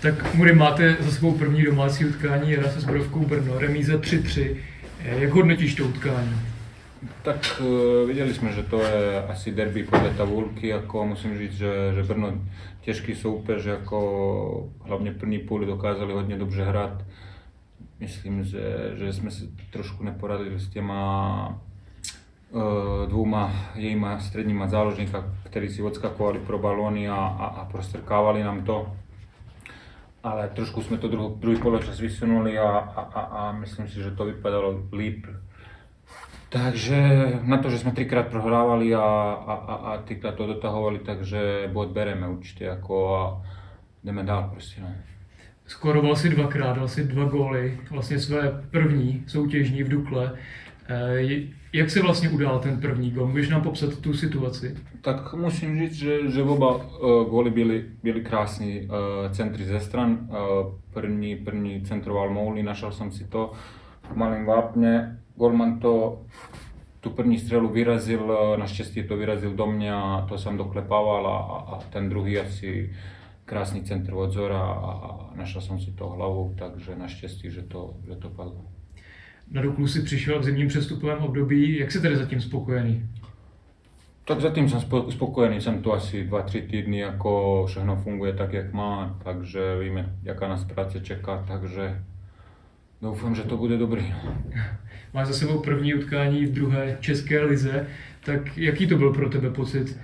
Tak Muri, máte za sebou první domácí utkání jara se Zbrojovkou Brno, remíza 3-3. Jak hodnotíš to utkání? Tak videli sme, že to je asi derby podľa tabulky, ako musím říct, že Brno těžký soupeř, jako hlavně první půl dokázali hodně dobře hrát. Myslím, že jsme se trošku neporadili s těma dvouma jejíma středníma záložníka, kteří si odskakovali pro balóny a prostrkávali nám to. Ale trošku jsme to druhý poločas vysunuli a myslím si, že to vypadalo líp. Takže na to, že jsme třikrát prohrávali a třikrát to dotahovali, takže bod bereme určitě jako a jdeme dál prostě. No. Skoroval si dvakrát, dal si 2 góly, vlastně své první soutěžní v Dukle. Jak se vlastně udál ten první gól? Můžeš nám popsat tu situaci? Tak musím říct, že oba góly byly krásný. Centry ze stran. První centroval Mouli, našel jsem si to v malém vápně. Golman tu první střelu vyrazil, naštěstí to vyrazil do mě a to jsem doklepával a ten druhý asi krásný centr od Zora a našel jsem si to hlavou, takže naštěstí, že to padlo. Na Duklu si přišel v zimním přestupovém období, jak jsi tedy zatím spokojený? Tak zatím jsem spokojený, jsem tu asi 2-3 týdny, jako všechno funguje tak, jak má, takže víme, jaká nás práce čeká, takže doufám, že to bude dobrý. Máš za sebou první utkání v druhé české lize, tak jaký to byl pro tebe pocit?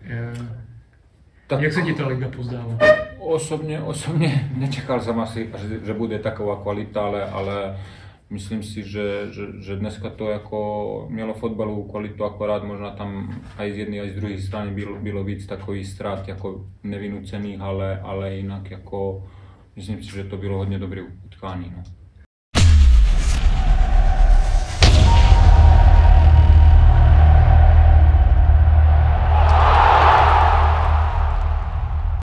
Tak, jak se ti ta liga pozdává? Osobně nečekal jsem asi, že bude taková kvalita, ale myslím si, že dneska to jako mělo fotbalovou kvalitu, akorát možná tam aj z jedné, aj z druhé strany bylo víc takových ztrát jako nevinucených, ale jinak jako myslím si, že to bylo hodně dobré utkání. No.